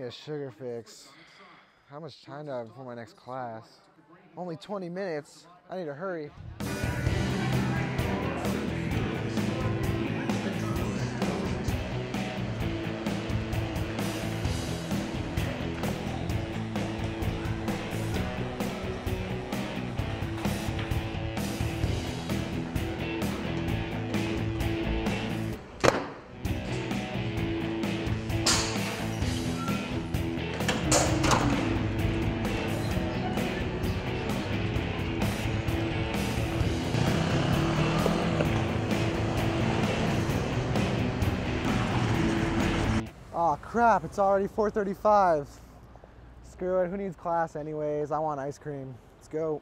a sugar fix. How much time do I have before my next class? Only 20 minutes. I need to hurry. Oh crap, it's already 4:35. Screw it, who needs class anyways? I want ice cream. Let's go.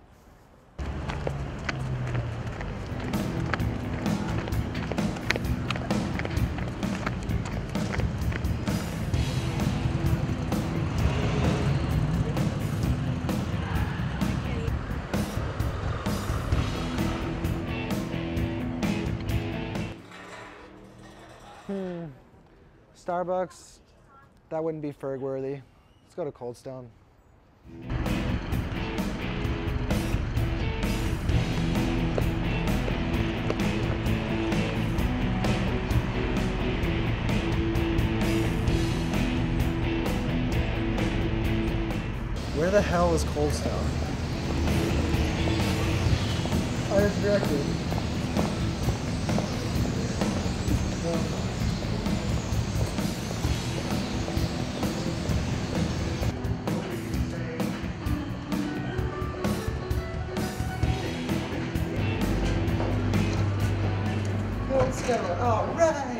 Starbucks, that wouldn't be Ferg worthy. Let's go to Cold Stone. Where the hell is Cold Stone? Oh, it's directed. No. All right.